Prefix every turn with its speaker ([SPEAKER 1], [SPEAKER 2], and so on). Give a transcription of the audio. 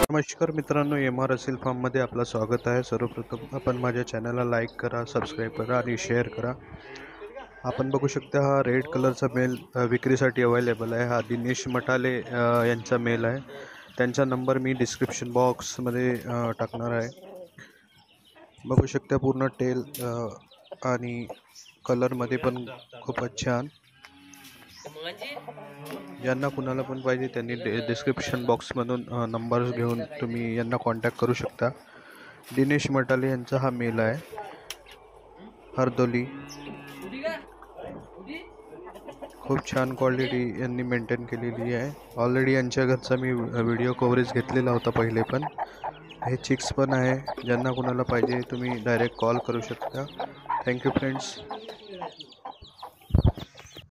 [SPEAKER 1] नमस्कार मित्रांनो, M R असेल फार्ममध्ये आपलं स्वागत आहे. सर्वप्रथम आपण माझ्या चॅनलला लाईक करा, सबस्क्राईब करा आणि शेअर करा. आपण बघू शकता हा रेड कलरचा मेल विक्रीसाठी अवेलेबल आहे. हा दिनेश मटाले यांचा मेल आहे. त्यांचा नंबर मी डिस्क्रिप्शन बॉक्समध्ये टाकणार आहे. बघू शकता पूर्ण टेल आणि कलरमध्ये पण खूपच छान. यांना कुणाला पण पाहिजे त्यांनी डिस्क्रिप्शन बॉक्समधून नंबर्स घेऊन तुम्ही यांना कॉन्टॅक्ट करू शकता. दिनेश मटाले यांचा हा मेल आहे. हरदोली खूप छान क्वालिटी यांनी मेंटेन केलेली आहे. ऑलरेडी यांच्या घरचा मी व्हिडिओ कव्हरेज घेतलेला होता पहिले पण. हे चिक्स पण आहे. ज्यांना कुणाला पाहिजे तुम्ही डायरेक्ट कॉल करू शकता. Thank you friends.